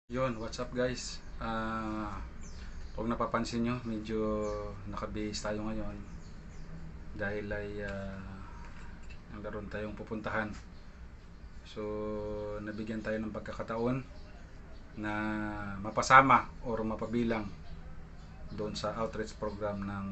Yun, what's up guys? Kung napapansin nyo, medyo nakabihis tayo ngayon dahil ay naroon tayong pupuntahan. So, nabigyan tayo ng pagkakataon na mapasama or mapabilang doon sa outreach program ng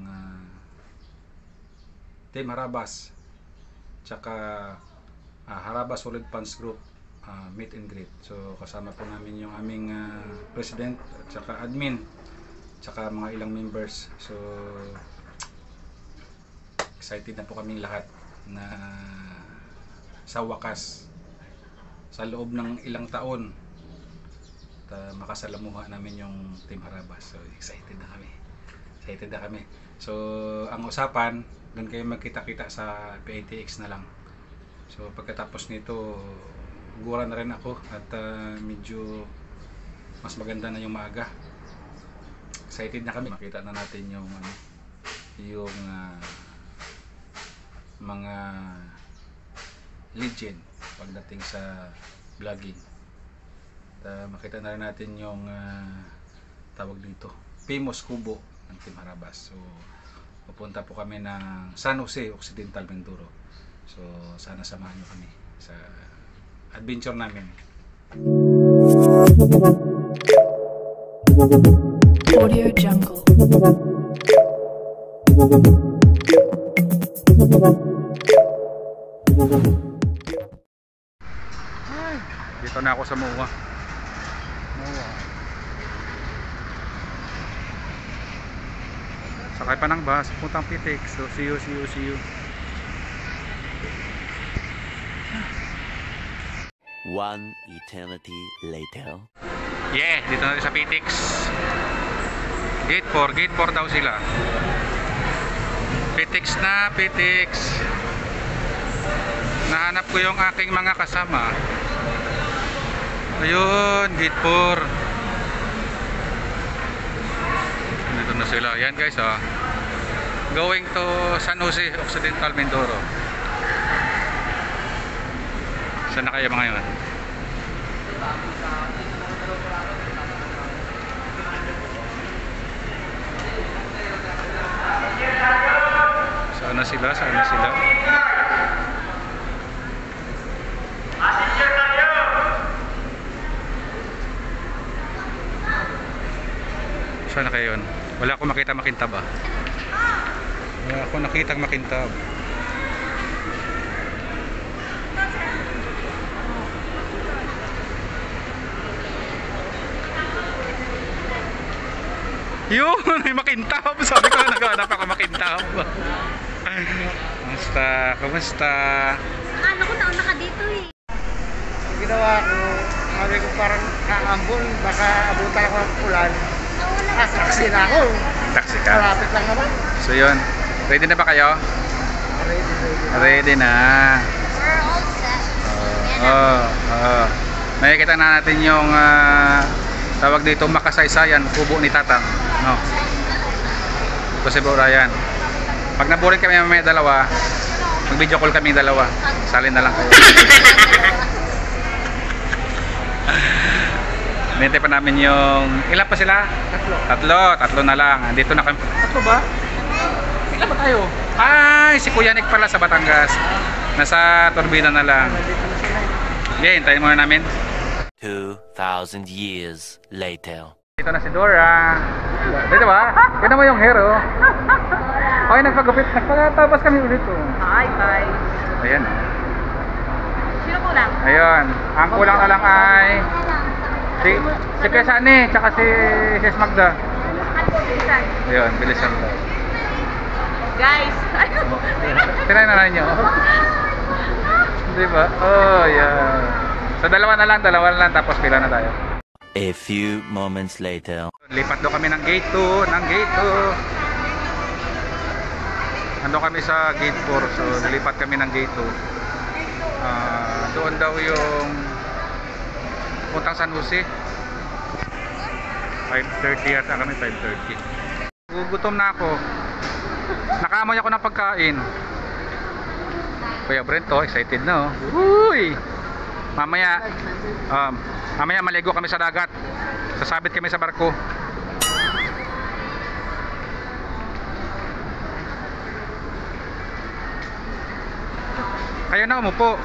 Team Harabas tsaka Harabas Solid Funds Group meet and greet. So kasama po namin yung aming president at saka admin tsaka mga ilang members. So excited na po kaming lahat na sa wakas sa loob ng ilang taon makasalamuha namin yung Team Harabas. So excited na kami. Excited na kami. So ang usapan, doon kayo magkita-kita sa PATX na lang. So pagkatapos nito gura na rin ako at medyo mas maganda na yung maaga. Excited na kami. Makita na natin yung mga legend pagdating sa vlogging. Makita na rin natin yung tawag dito, famous kubo ng Team Harabas. So pupunta po kami ng San Jose Occidental, Mindoro. So sana samahan nyo kami sa adventure namin. Audio Jungle. Dito na ako sa MOA. Sakay pa ng bus, puntang PATX. So see you. One eternity later. Yeah, dito na rin sa PATX. Gate 4 daw sila. PATX na, PATX. Nahanap ko yung aking mga kasama. Ayun, gate 4. Dito na sila. Yan guys, going to San Jose Occidental, Mindoro. Saan na kayo mga yun? Saan na sila? Saan na kayo yun? Wala akong makita makintab Wala akong nakitang makintab. Yun, may makintab. Sabi ko na naghanap ako makintab. Kumusta? Ano ko nauna ka dito Ang ginawa ko, sabi ko parang kaambon, baka abutan ako ng ulan. Taxi na ako. Taxi ka? Malapit lang naman. So yun, ready na ba kayo? Ready na. We're all set. Nakikita na natin yung tawag dito makasaysayan, kubo ni Tatang, no? Kasi Brian, pag naburin kami may dalawa, mag video call kami dalawa, salin na lang kayo. Nintay pa namin yung ilan pa sila? Tatlo na lang. Dito na kami. Tatlo ba? Ilan ba tayo? Ay, si Kuya Nick pala sa Batangas, nasa Turbina na lang. Okay, hintayin muna namin. 2,000 years later. Dito na si Dora. Dito ba? Kaya mo yung hero. Okay, nagpagupit. Nagpagtabas kami ulit. Hi, bye. Ayan. Sino kulang? Ayun. Ang kulang na lang ay si Kuya Sani, tsaka si Sis Magda. Ayun, bilisan daw. Guys, Tinay na nyo. Di ba? Oh, yeah. So dalawa na lang, tapos pila na tayo. A few moments later. Lipat daw kami ng gate 2, Ando kami sa gate 4, so nilipat kami ng gate 2. Doon daw yung puntang San Jose. 5:30 yata kami, 5:30. Gugutom na ako. Nakaamoy ako ng pagkain. Kuya Brento, excited na Uy! Mamaya, mamaya maligo kami sa dagat. Sasabit kami sa barko. Kayo na umupo.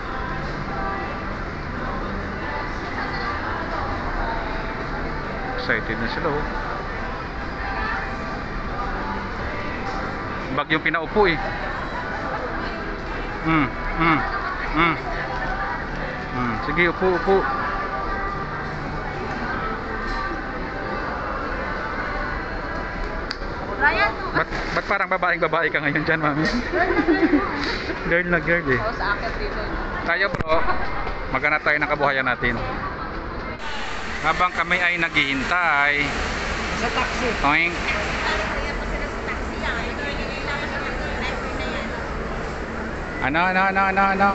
Excited na sila oh. Bagyong pinaupo eh. Sige, upo. Ryan, Ba't parang babae ka ngayon dyan, mami? Girl na girl eh. oh, sa akin dito. Tayo bro, maghanap tayo ng kabuhayan natin. Habang kami ay naghihintay. Sa taxi. Oink. Ano? Ano?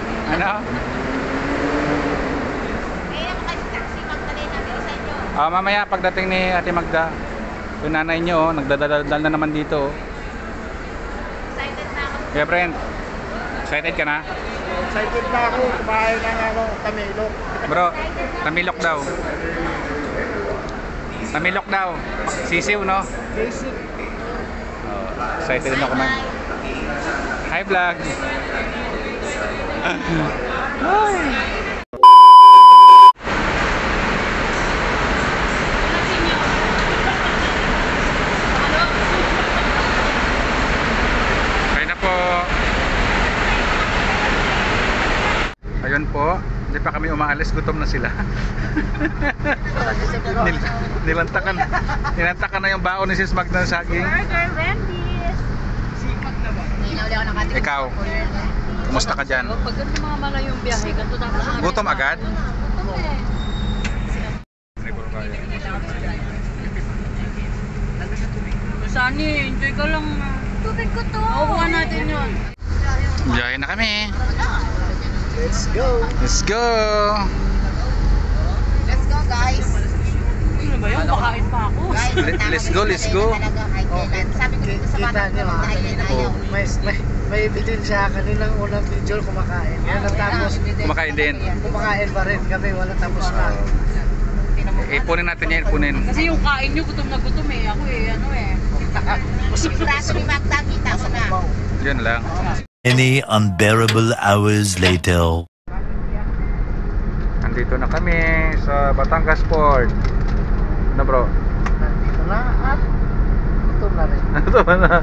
Mamaya pagdating ni Ate Magda, yung nanay nyo, nagdadaldal na naman dito. Excited na ako. Kaya Brent, excited ka na? Excited na ako. Kumain ng tamilok. Bro, tamilok daw. Tamilok daw. Sisiw, no? Basic. Excited na kumain. Hi vlog. Kain na po. Ayun po, hindi pa kami umaalis, gutom na sila. Nilantakan na yung baon ni Sis Magda ng saging. Burger, Wendy's. Ikaw, kumusta ka dyan? Pag ganito mga malayong biyahe, ganito tapos Gutom agad? Sani, enjoy ka lang. Tubig ko to. Makukuha natin yun. Biyahe na kami. Let's go. Let's go! Let's go, guys. Ano ba yun? Pakain pa ako. Let's go. Sabi ko dito sa Kita bata nyo ko, ha. ayaw na ayaw. May ebidensya kaninang unang video kumakain. Yan natapos. Kumakain din. Kumakain pa rin kami. Wala tapos na. Ipunin natin yan, ipunin. Kasi yung kain nyo, gutom na gutom eh. Ako eh, ano eh. Braso ni Magda, kita ko na. Yun lang. Many unbearable hours later. Nandito na kami sa Batangas Port. Ano bro? Nandito na at gutom na rin. Ito ba na?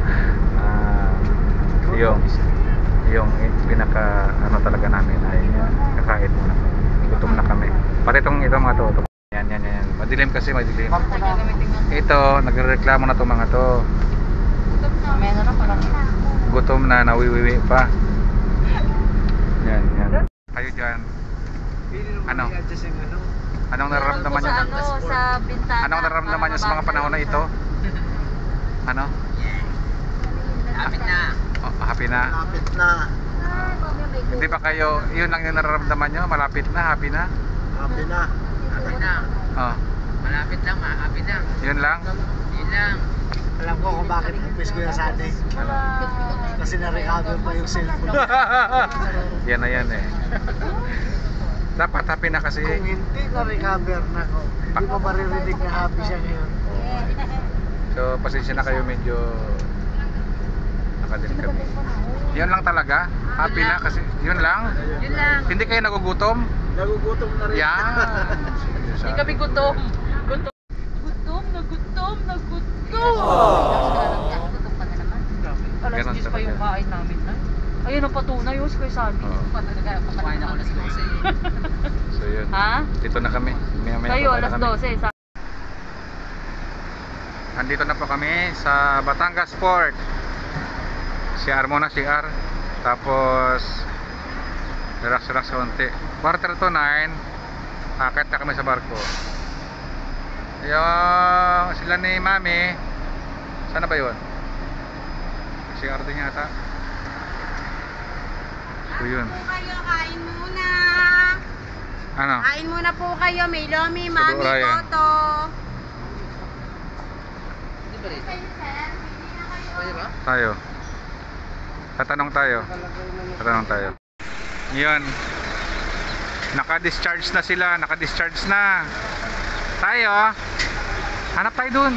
Yung pinaka ano talaga namin ay kakain muna. Gutom na kami. Pati itong mga to. Yan. Madilim kasi, madilim. Ito, nagrereklamo na itong mga to. May ano na parang Gutom na, nawiwiwi pa. Yan. Kayo dyan. Ano? Anong nararamdaman nyo? sa bintana. Anong nararamdaman nyo sa mga panahon na ito? Ano? Lapit na. Oh, happy na? Lapit na. Hindi ba kayo, yun lang yung nararamdaman nyo? Malapit na, happy na? Happy na. Lapit na. Oh, Malapit lang, happy na. yun lang? Yun lang. Alam ko kung bakit upis ko yung sani. Kasi na-recover pa yung cellphone. Yan na yan eh. Dapat happy na kasi. Kung hindi na-recover na ko, hindi mo maririnig na happy siya ngayon. So, pasensya na kayo, medyo nakadilim kami. Yun lang talaga? Happy na kasi, yun lang? Yun lang. Hindi kayo nagugutom? Nagugutom na rin. Yan! Hindi kami gutom. Gutom. Alas Ganon 10 pa yung talaga. kain namin na. Ayun ang patunay, yun, Kuya Sabi. Oo. Kumain ako alas 12. So yun, Ha? dito na kami. Maya-maya Tayo, kumain na alas kami. 12. Sa Andito na po kami sa Batangas Port. CR muna, CR. Tapos relax konti. 8:45, akit na kami sa barko. Yung sila ni Mami, sana ba yun? CR din yata. So yun. Kayo, kain muna. Ano? Kain muna po kayo. May lomi, mami, Ryan. Toto. Tayo. Tatanong tayo. Yun. Naka-discharge na sila, naka-discharge na. Tayo, hanap tayo dun.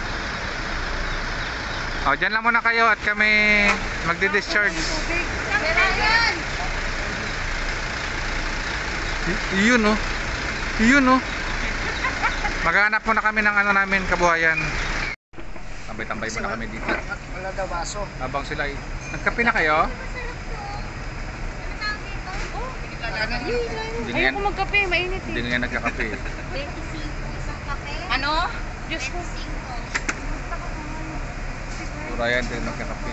O, dyan lang muna kayo at kami magdi-discharge. Yun oh. Yun oh. Maghanap muna kami ng ano namin, kabuhayan. Tambay-tambay muna kami dito. Wala daw baso. Habang sila ay... Nagkape na kayo? Hindi nga, Ayoko magkape, mainit hindi nga nagkakape. Ano? Diyos ko. Pura yan, hindi nagkakape.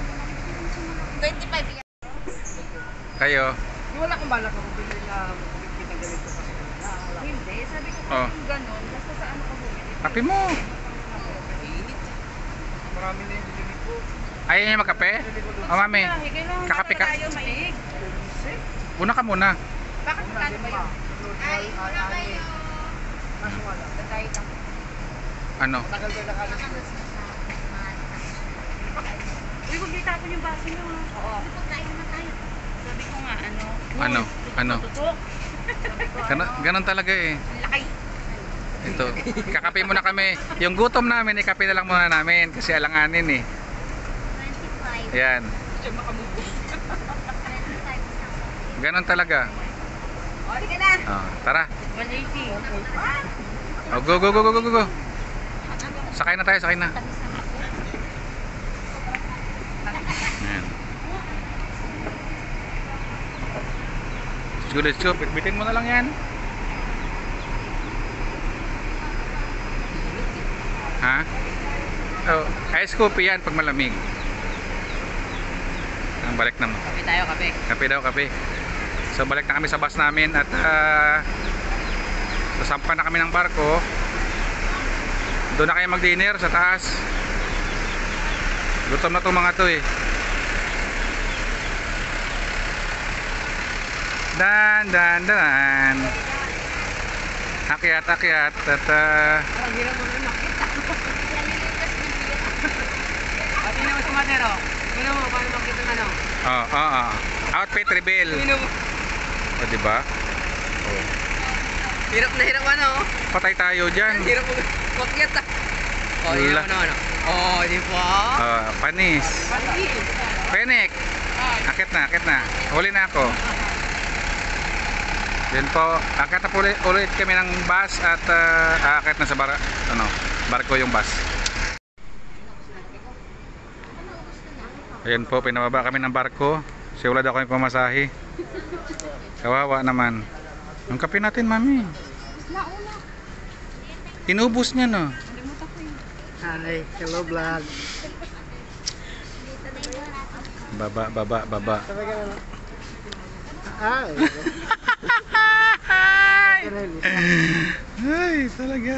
25 years. Kayo? Wala kang balak ako bumili na pinagamit ko kasi. Hindi, sabi ko Oh. kung gano'n, basta sa ano ka bumili. Kape mo. Marami na yung bibili ko. Ayaw niya magkape? O mami, Kailangan kakape ka? tayo maig. Una ka muna. Bakit magkano ba yun? Ay, wala kayo. Kaso wala. Nagkahit ako. Ano? Tagal ko nakalas ko. Uy, huwag niyo itapon yung baso niyo ha. Oo. Sabi ko nga, ano? Ano? Ano? Tutok. Ganon talaga eh. Laki. Ito, kakape muna kami. Yung gutom namin, ikape na lang muna namin kasi alanganin eh. 25. Ayan. Ganon talaga. O, sige na. Oh, tara. 180. Oh, go, go, go, go, go, go. Sakay na tayo, sakay na. Ayan. Let's go, let's go. Bitbitin mo na lang yan. Ha? Oh, ice coffee yan pag malamig. Ang balik na mo. Kape tayo, kape. Kape daw, kape. So balik na kami sa bus namin at sasampa na kami ng barko. Doon na kayo mag-dinner sa taas. Gutom na itong mga to eh. Dan, dan, dan. Akyat, akyat. At Pati naman sa matero. Ano mo, paano makita ng ano? outfit reveal. O, diba? Oh. Hirap na hirap ano? Patay tayo dyan. Hirap mo makyat ah. Oh, Wala. hirap ano. Oh, di ba? Panis. Penek. Akit na, akit na. Huli na ako. Yan po, akit na po ulit kami ng bus at akit na sa barko yung bus. Ayan po, pinababa kami ng barko. Kasi wala daw kami pamasahe. Kawawa naman. Ang kape natin, mami. Inubos niya, no? Hi, hello vlog. Baba, baba, baba. Sabi ka na. Ah, Ay, talaga.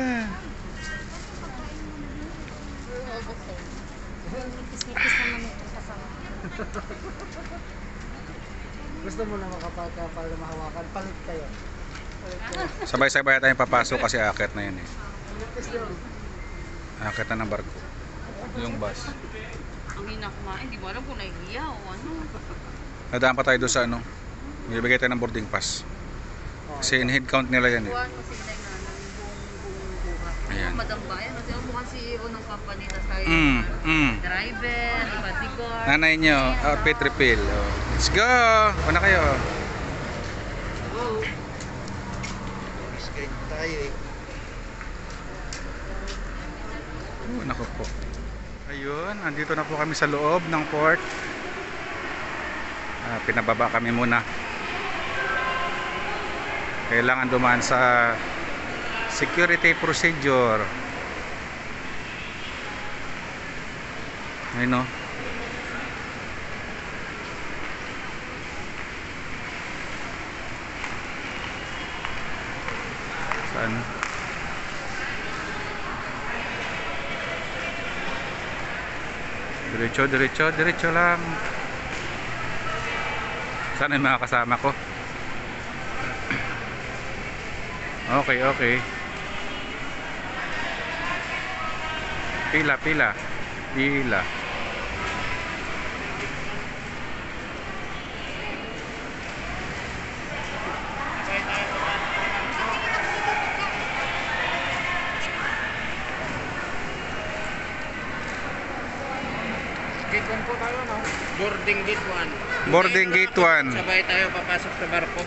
gusto mo na makapagkapal na mahawakan, palit kayo. Sabay-sabay tayong papasok kasi akit na yun eh. Litis yun. Akit na ng barko. Yung bus. Ang hina kumain, di mo alam kung nahihiya o ano. Nadaan pa tayo doon sa ano. Bibigay tayo ng boarding pass. Kasi in head count nila yan eh. Kuhaan mo sila na ng buong buhat. Ayan. Madang bayan, kasi ako mukhang CEO ng company na tayo. Driver, bodyguard. Nanay nyo, outfit refill. Oh. Let's go! Una kayo. Skate tayo eh. Oh, naku po. Ayun, andito na po kami sa loob ng port. Pinababa kami muna. Kailangan dumaan sa security procedure. Ayun o. Saan? Diretso, diretso, diretso lang. Saan yung mga kasama ko? Okay, okay. Pila, pila. Pila. Saan po tayo, no? Boarding gate 1. Boarding gate 1. Sabay tayo papasok sa barko.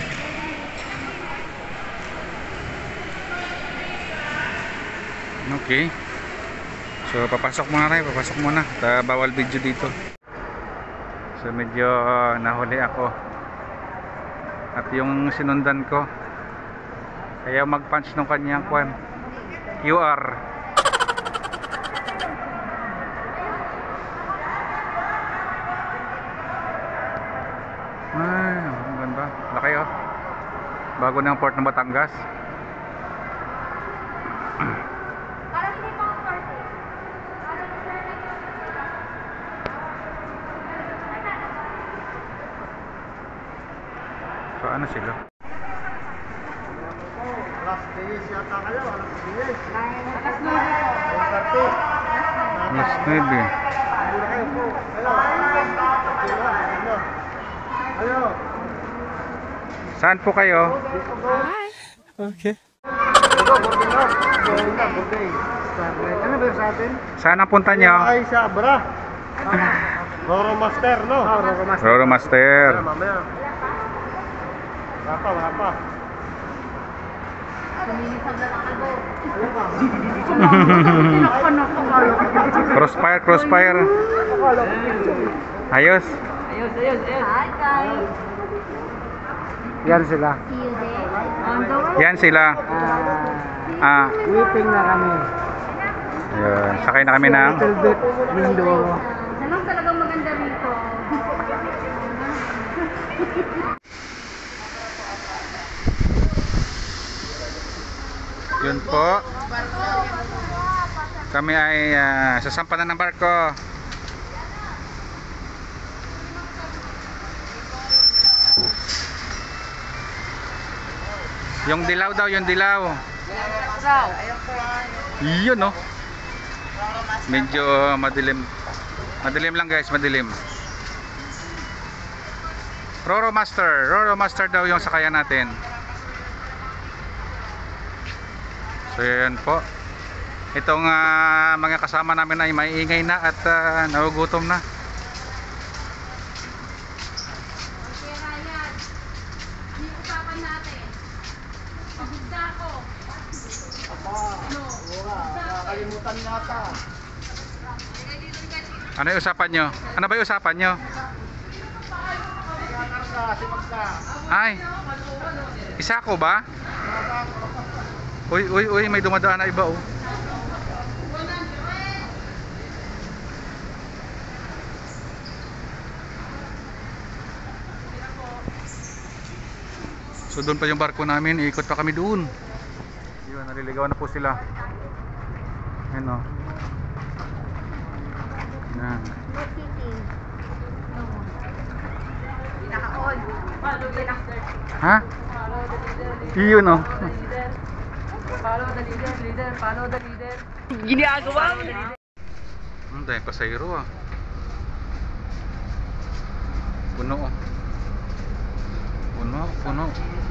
Okay. So papasok muna tayo, papasok muna. Bawal video dito. So medyo nahuli ako. At yung sinundan ko, ayaw mag-punch ng kanyang QR. Ay, ang ganda. Laki oh. Bago ng port ng Batangas. So ano sila? Last days yata kayo. Last days. Mas maybe. Muna kayo po. Ayo. Saan po kayo? Okay. Ito, boarding na. Boarding. Starlight. Ano ba sa atin? Saan ang punta nyo? Ay, sa Abra. Roro Master, no? Roro Master. Roro Master. Mamaya. Wala pa. Crossfire. Ayos. Hi guys. Yan sila. See you there. On the way. Yan sila. Whipping na kami. Ayun. Sakay na kami ng Little bit window. Anong talagang maganda rito? Yun po. Kami ay sasampanan ng barko. Yung dilaw daw, yung dilaw. Yun no. Medyo madilim. Madilim lang guys, madilim. Roro Master daw yung sakayan natin. So yan po. Itong mga kasama namin ay maiingay na at nagugutom na. Okay, Ryan. Hindi usapan natin. Pagugda ko. Nakakalimutan nata. Ano yung usapan nyo? Ano ba yung usapan nyo? Ay, isa ko ba? Uy, may dumadaan na iba oh. So doon pa yung barko namin, ikot pa kami doon. Yun, naliligaw na po sila. Ayun oh. Yan. Pinaka-on. Ha? Iyon oh. Follow the leader. Dahil pasayro ah. Puno oh. Puno.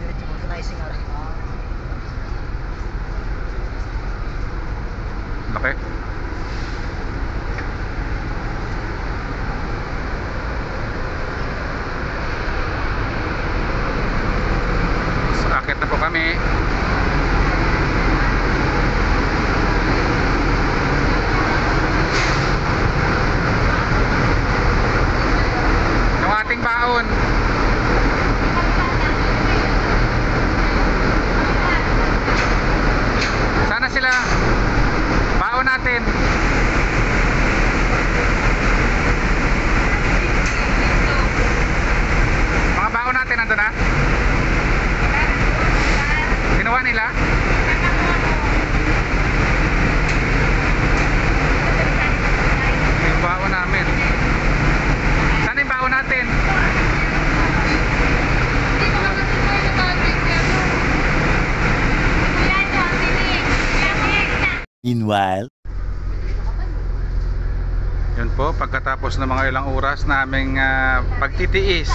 Laki. So, akit na po kami. Yung ating baon. Sana sila baon natin. Mga baon natin nandun na? Ginawa nila? Yung baon namin. Saan yung baon natin? Meanwhile, Yun po, pagkatapos ng mga ilang oras naming pagtitiis.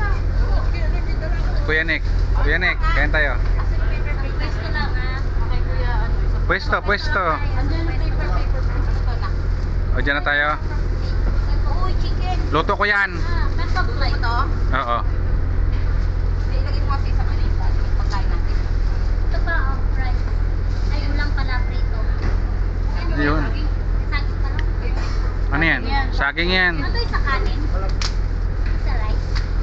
Kuya Nick, kain tayo. Pwesto lang ah. Okay kuya. Pwesto. Andyan na paper. Pwesto na. O dyan na tayo. baboy chicken. Luto ko yan. Best of flight. Ito? Oo. Ilagay mo kasi sa kanila. Yung pagkain natin. Ito pa, rice. Ay, ulang pala, prito. Yun. Saging pa lang. Ano yan? Saging yan. Ano to, isa kanin? Isa rice?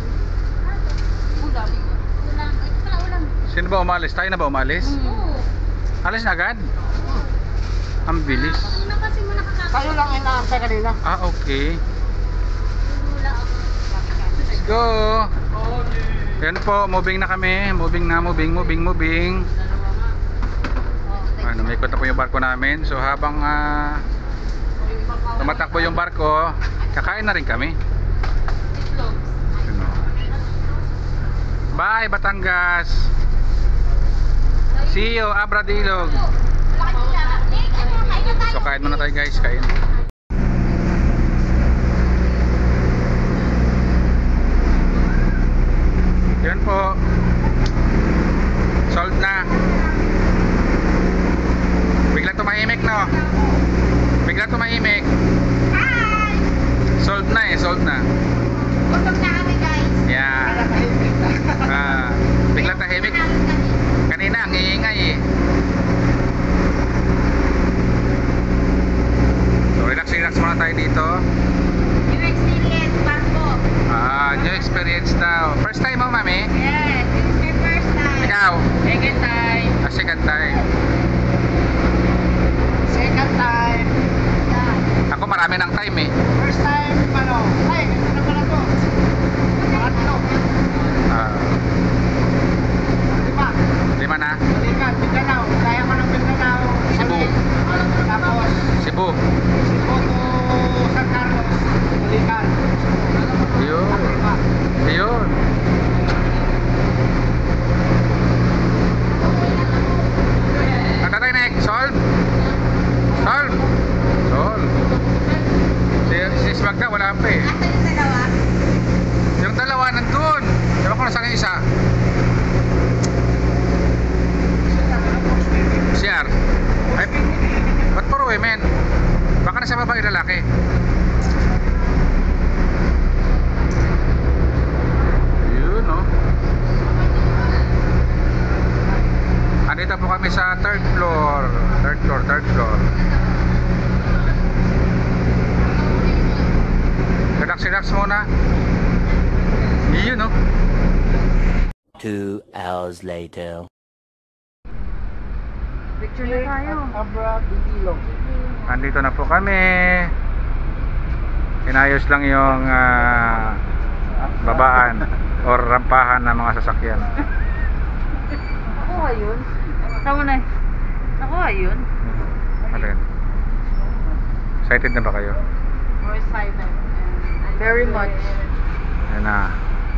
Ulam. Ulang. Ito pala ulang. Sino ba umalis? Tayo na ba umalis? Oo. Alis na agad? Ang bilis. Kanina kasi mo nakakakain. Tayo lang inaantay kanina. Ah, okay. Lula ako. Let's go! Yan po, moving na kami. Moving na, moving. Ano, may ikot na po yung barko namin. So habang tumatakbo yung barko, kakain na rin kami. Yun o. Bye, Batangas! See you, Abradilog! So kain muna tayo guys, kain. Yan po. Solved na. Bigla tumahimik, no? Bigla tumahimik. Solved na eh, solved na. Busog na kami, guys. Yeah. Bigla tahimik. Kanina ang iingay eh. So relax muna tayo dito. New experience, barko. New experience daw. First time mo, mami? Yes, this is my first time. Ikaw? Second time. Second time. Second time. Ako marami ng time eh. First time, ano? Ay, ano pala to? Pangatlo. Lima. 5 na. Balikan, Mindanao. Kaya ko ng Mindanao. Cebu. Tapos, Cebu. Cebu to San Carlos. Balikan. Yun. Yun. Tatay next. Solve. Solve. Solve. Si Smagda wala pa eh. Asa yung dalawa? Yung dalawa nandun. Ewan ko na saan yung isa. CR. Ay, ba't puro women? Baka nasa babae lalaki. Yun no. Andito po kami sa third floor. Third floor. Relax muna. Yun no. 2 hours later. Picture na tayo. Abra Bigilong. Andito na po kami. Inayos lang yung babaan or rampahan ng mga sasakyan. Ako ayun. Tama na eh. Ako ayun. Alin? Excited na ba kayo? More excited. Very much. Ayan na.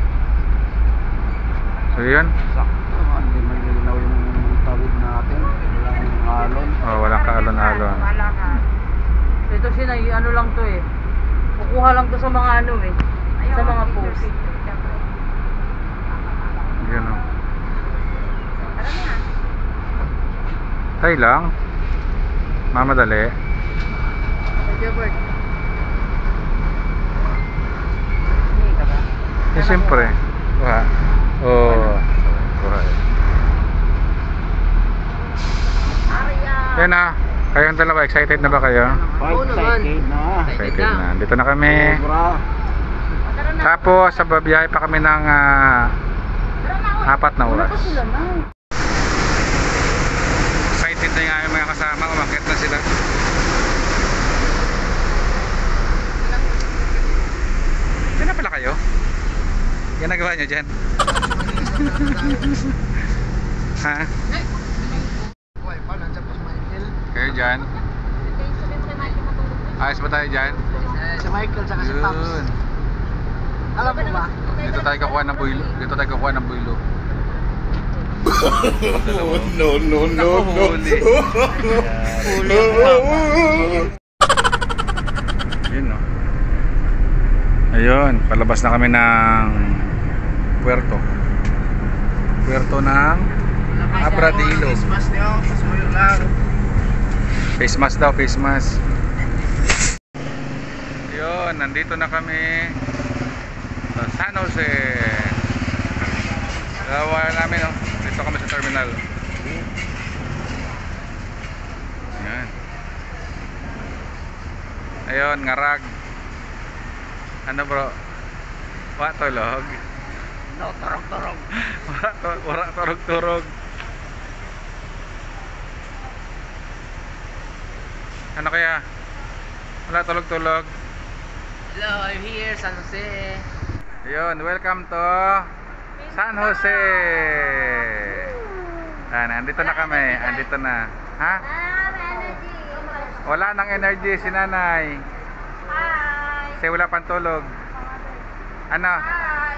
So yun. Sakto. Hindi man nilinaw yung tawid natin. Walang alon. Oh, walang kaalon-alon. Wala ka. Ito sinay, ano lang to eh. Kukuha lang to sa mga ano eh. Sa mga post. Yun o. Tayo lang. Mamadali. Medyo bird. Eh siyempre. Wah. Oh. Yan na. Kayong dalawa, excited na ba kayo? Excited na. Excited na. Dito na kami. Sobra. Tapos, sa babiyahe pa kami ng 4 na oras. Excited na yung aming mga kasama. Umakit na sila. Diyan na pala kayo? Yan nagawa nyo dyan? Ha? Buhay pa, nandiyan po si Michael. Kayo dyan? Ayos ba tayo dyan? Si Michael saka si Pops. Yun. Alam mo ba? Dito tayo kukuha ng builo. Dito tayo kukuha ng builo. No. Huli. Yun no. Ayun, palabas na kami ng puerto. Puerto ng Abradillo. Face mask niyo. Sumuyo lang. Face mask daw, face mask. Yun, Ayun, nandito na kami sa San Jose. Gawa namin, oh. Dito kami sa terminal. Ayan. Ayun, ngarag. Ano bro? Wa tulog. No, turog-turog. Wala turog-turog. Ano kaya? Wala tulog-tulog. Hello, I'm here, San Jose. Ayun, welcome to San Jose. Andito na kami. Andito na. Ha? Energy. Wala nang energy si nanay. Hi. Kasi wala pang tulog. Ano? Hi.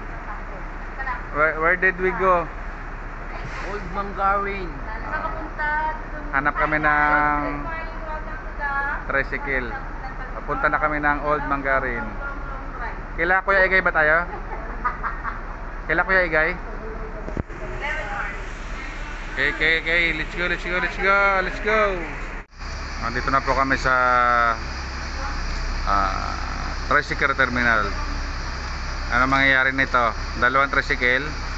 Where did we go? Old Mangarin. Saan ka punta? Hanap kami ng tricycle. Papunta na kami ng Old Mangarin. Kila Kuya Igay ba tayo? Kila Kuya Igay? Okay. Let's go. Nandito na po kami sa tricycle terminal. Ano mangyayari nito? Dalawang tricycle.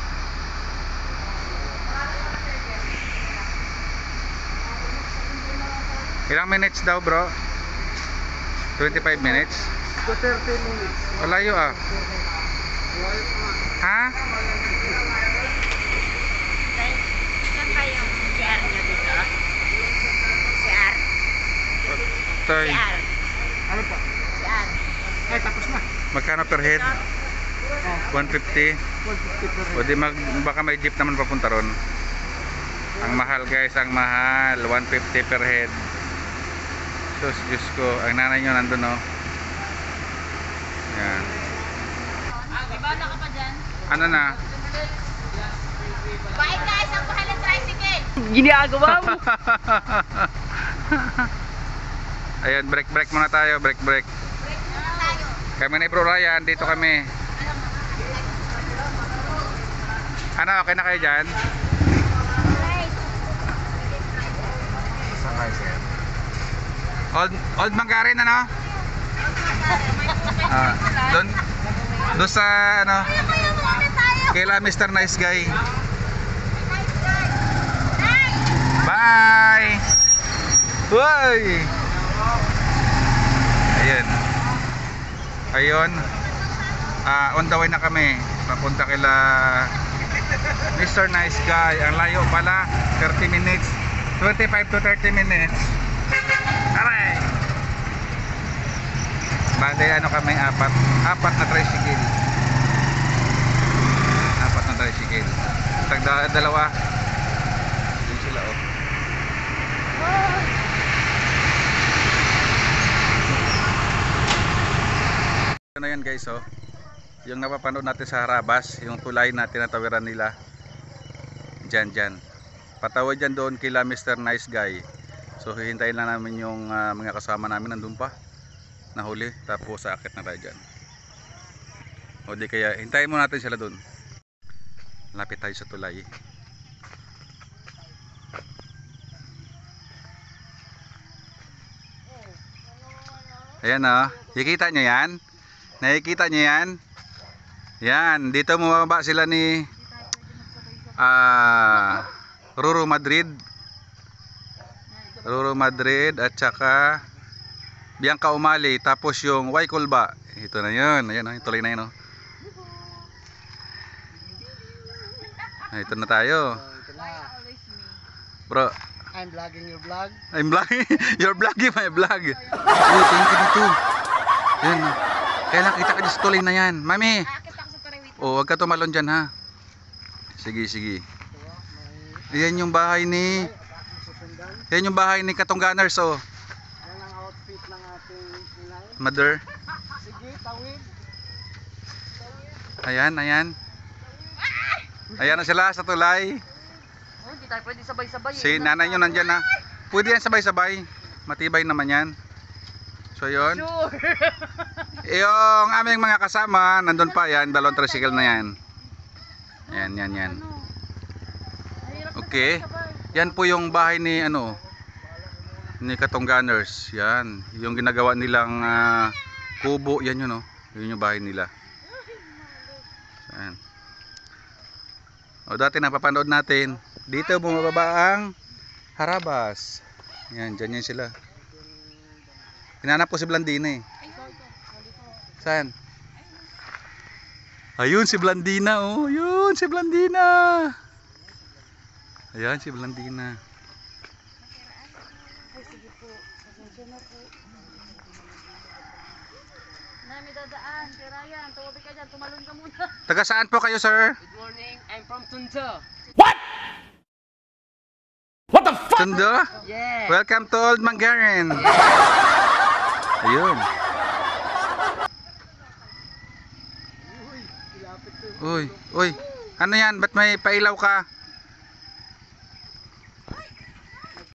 Ilang minutes daw bro? 25 minutes? To 30 minutes. Malayo ah. Ha? Saan pa yung CR nyo dito? CR? Toy. CR? Ano pa? CR? Ay, tapos na. Magkano per head? 150. 150 per O di baka may jeep naman papunta ron. Ang mahal guys, ang mahal. 150 per head. Diyos ko, ang nanay nyo nandun oh. Yan. Ibala ka pa dyan? Ano na? Bye guys, ang mahal ng tricycle! Ginagawa mo. Ayan, break muna tayo, break. Break muna tayo. Kami ni Bro Ryan, dito kami. Ano, okay na kayo dyan? Right. Old Mangarin ano? Doon sa ano? Kaya muna tayo! Kaila Mr. Nice Guy. Nice guys! Nice! Bye! Hoy! Ayun. On the way na kami. Papunta kila Mr. Nice Guy. Ang layo pala, 30 minutes. 25 to 30 minutes. Aray! Bale, ano kami, apat na tricycle. Apat na tricycle. Dalawa. Yun sila, oh. Ano yan guys, oh. Yung napapanood natin sa Harabas, yung tulay na tinatawiran nila. Dyan. Patawad dyan doon kila Mr. Nice Guy. So hihintayin lang namin yung mga kasama namin nandun pa. Nahuli, tapos aakit na tayo dyan. O di kaya, hintayin mo natin sila doon. Lapit tayo sa tulay. Ayan o, nakikita nyo yan? Nakikita nyo yan? Yan, dito bumaba sila ni Ruru Madrid at saka Bianca Umali, tapos yung Waikulba. Ito na yun, ayan o, tuloy na yun o. Ito na tayo. Bro, I'm vlogging your vlog. I'm vlogging, you're vlogging my vlog. Uy, tingin ka dito. Yan, kailangan kita ka dito, tuloy na yan. Mami, oh, huwag ka tumalon dyan ha. Sige. Yan yung bahay ni Katongganers, oh. Yan ang outfit ng ating inay. Mother. Sige, tawid. Ayan. Ayan na sila sa tulay. Oh, hindi tayo pwede sabay-sabay. Si nanay nyo nandyan ha. Pwede yan sabay-sabay. Matibay naman yan. So yun. Sure. Yung aming mga kasama, nandun pa yan. Dalawang tricycle na yan. Yan. Okay. Yan po yung bahay ni ni Katongganers. Yan. Yung ginagawa nilang kubo, yan yun, oh. Yun yung bahay nila. Ayan. O dati napapanood natin, dito bumababa ang harabas. Yan, dyan yan sila. Hinanap ko si Blandina eh. Saan? Ayun si Blandina, oh. Ayun si Blandina. Ayan si Blandina. Nami dadaan, kay Ryan, tuwabi ka dyan, tumalon ka muna. Taga saan po kayo, sir? Good morning, I'm from Tunjo. Tondo? Yeah. Welcome to Old Mangarin. Ayun. Uy, uy. Ano yan? Ba't may pailaw ka?